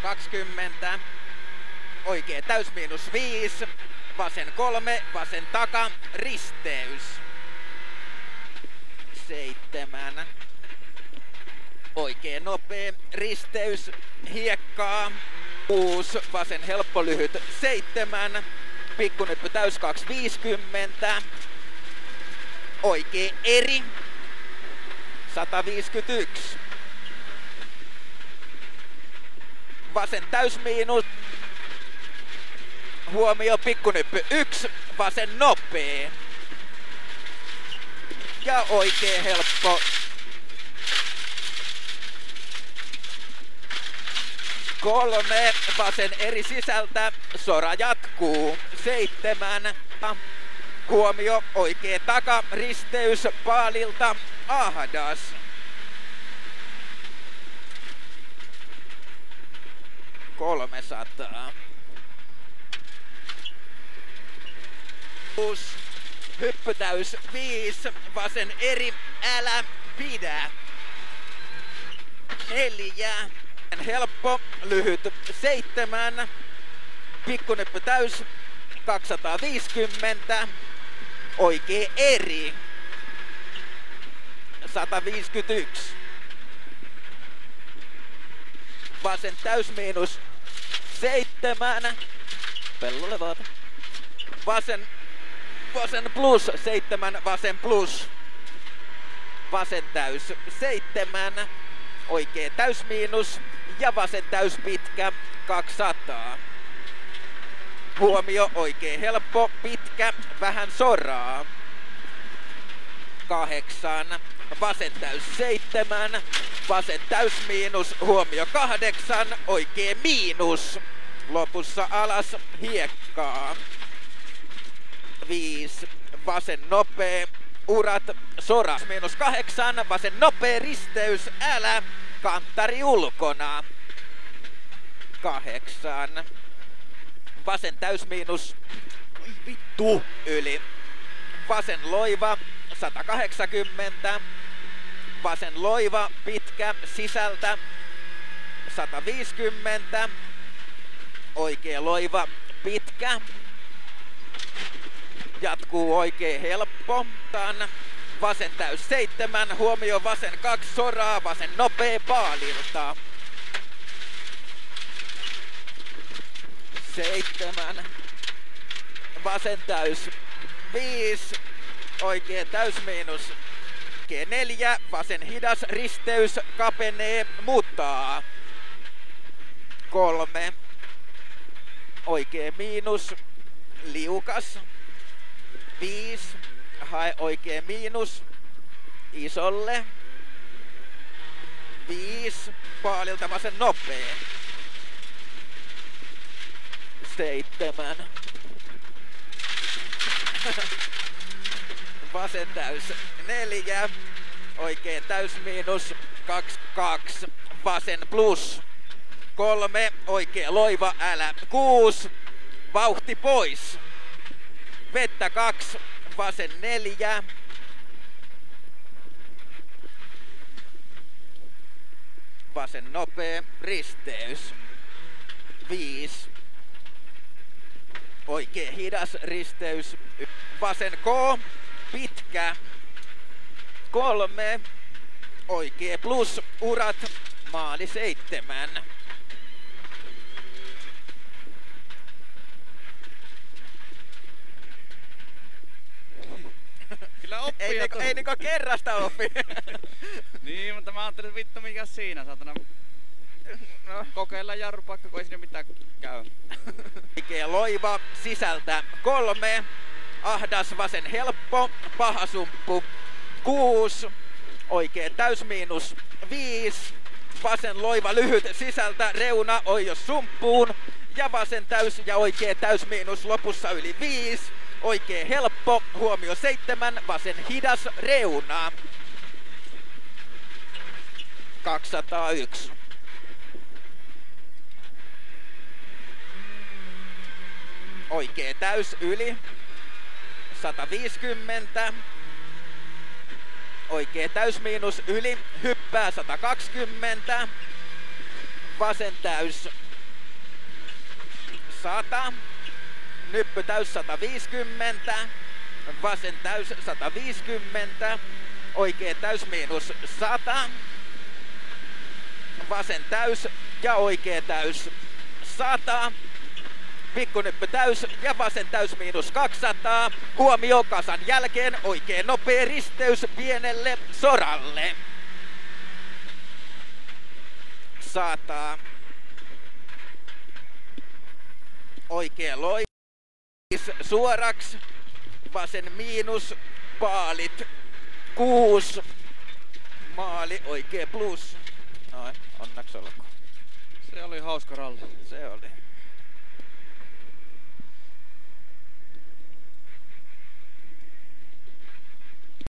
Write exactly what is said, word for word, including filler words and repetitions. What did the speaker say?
kaksikymmentä. Oikee täys miinus viisi. Vasen kolme, vasen taka, risteys. Seitsemän. Oikee nopea, risteys, hiekkaa. Kuusi, vasen helppo lyhyt, seitsemän. Pikkunyppy täys kaksi viisikymmentä. Oikee eri, sata viisikymmentäyksi. Vasen täys miinus. Huomio, pikkunyppy yksi, vasen nopee. Ja oikee helppo. Kolme, vasen eri sisältä, sora jatkuu. Seitsemän, huomio, oikee taka, risteys, paalilta, ahdas. kolmesataa. Kuusi, hyppytäys viisi, vasen eri, älä pidä. Neljä. Helppo, lyhyt, seitsemän, pikkunyppy täys, kaksisataaviisikymmentä, oikee eri, sata viisikymmentäyksi, vasen täys miinus seitsemän, pellolle vaata, vasen, vasen plus seitsemän, vasen plus, vasen täys seitsemän, oikee täys miinus ja vasen täys pitkä kaksisataa. Huomio, oikee helppo, pitkä, vähän soraa. Kahdeksan, vasen täys seitsemän, vasen täys miinus, huomio kahdeksan, oikee miinus. Lopussa alas hiekkaa. Viisi, vasen nopee, urat, sora. Miinus kahdeksan, vasen nopee, risteys, älä, kanttari ulkona. Kahdeksan. Vasen täys miinus, vittu, yli. Vasen loiva, sata kahdeksankymmentä. Vasen loiva, pitkä, sisältä, sata viisikymmentä. Oikee loiva, pitkä. Jatkuu oikee helppo. Vasen täys seitsemän, huomio vasen kaksi soraa, vasen nopee paalilta. Seitsemän. Vasen täys viisi, oikee täys miinus. Oikee neljä, vasen hidas, risteys, kapenee, mutaa. Kolme. Oikee miinus, liukas. Viisi. Hae oikee miinus isolle. Viisi. Paalilta vasen nopee. Seitsemän. Vasen täys neljä. Oikee täys miinus kaksi, kaksi. Vasen plus kolme. Oikee loiva, älä kuusi. Vauhti pois. Vettä kaksi. Vasen neljä. Vasen nopee, risteys. Viisi. Oikee hidas, risteys. Vasen K, pitkä. Kolme. Oikee plus, urat, maali seitsemän. Kyllä oppii. Ei, niinku, ei niinku kerrasta oppi. Niin, mutta mä ajattelin, että vittu mikä siinä, saatana. No, kokeillaan jarrupaikka, kun ei siinä mitään käy. Oikee loiva, sisältä kolme. Ahdas, vasen helppo, paha sumppu. Kuusi. Oikee täys miinus viisi. Vasen loiva lyhyt, sisältä reuna, oijos sumppuun. Ja vasen täys ja oikee täys miinus lopussa yli viisi. Oikee helppo, huomio seitsemän, vasen hidas, reuna. kaksisataayksi. Oikee täys yli. sata viisikymmentä. Oikee täys miinus yli. Hyppää sata kaksikymmentä. Vasen täys sata. Nyppy täys sata viisikymmentä. Vasen täys sata viisikymmentä. Oikea täys miinus sata. Vasen täys ja oikea täys sata. Pikkunyppy täys ja vasen täys miinus kaksisataa. Huomio kasan jälkeen oikein nopea risteys pienelle soralle. Sata. Oikea lois suoraksi. Vasen miinus. Paalit. Kuus. Maali oikea plus. Noin, onneksi olkoon. Se oli hauska ralli. Se oli.